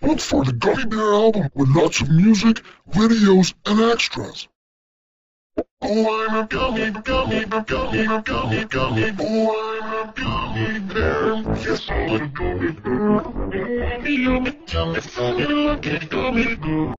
Look for the Gummy Bear album with lots of music, videos, and extras. Oh, I'm a gummy, gummy, gummy, gummy, gummy. Oh, I'm a gummy bear. Yes, I'm a gummy bear. Oh, I'm a gummy, gummy, gummy, gummy, gummy.